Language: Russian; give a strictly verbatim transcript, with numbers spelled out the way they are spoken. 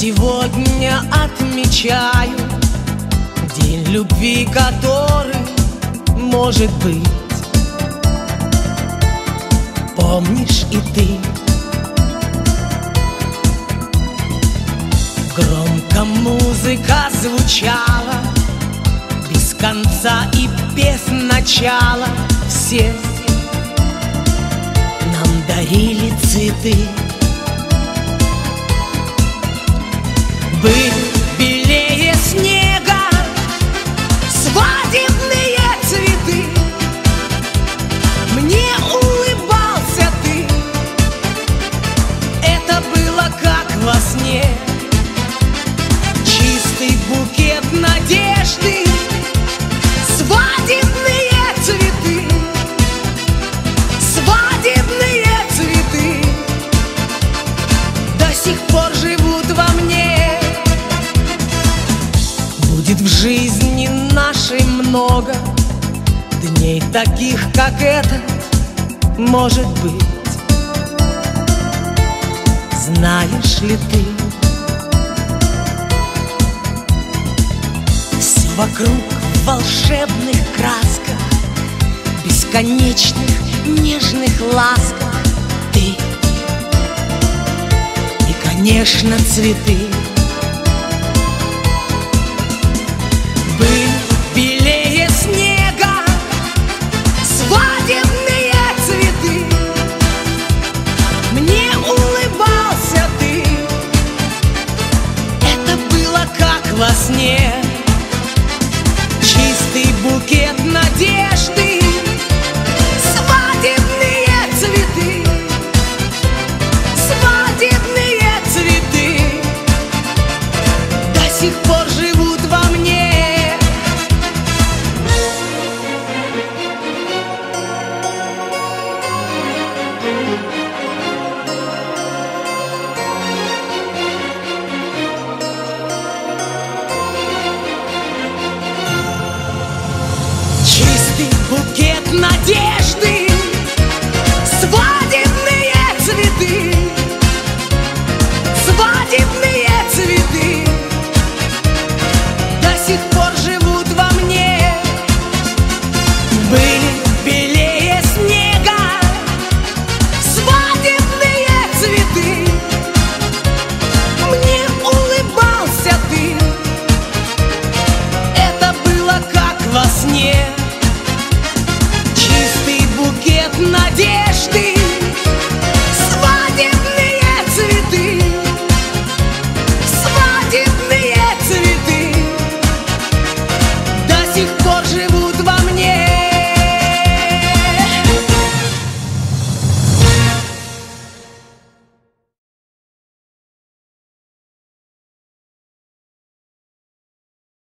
сегодня отмечаю день любви, который, может быть, помнишь и ты. Громко музыка звучала, без конца и без начала. Все нам дарили цветы. Были белее снега свадебные цветы. Мне улыбался ты, это было как во сне. Чистый букет надежды, свадебные цветы, свадебные цветы до сих пор живут во мне. Будет в жизни нашей много дней таких, как этот, может быть. Знаешь ли ты, все вокруг в волшебных красках, бесконечных нежных ласках. Ты и, конечно, цветы. Были белее снега свадебные цветы. Мне улыбался ты, это было как во сне. Чистый букет надежды, свадебные цветы, свадебные цветы до сих пор живут во мне. Чистый букет надежды, свадебные цветы, свадебные цветы до сих пор живут во мне. Были белее снега свадебные цветы. Мне улыбался ты, это было как во сне. Чистый букет надежды, свадебные цветы, свадебные цветы до сих пор живут.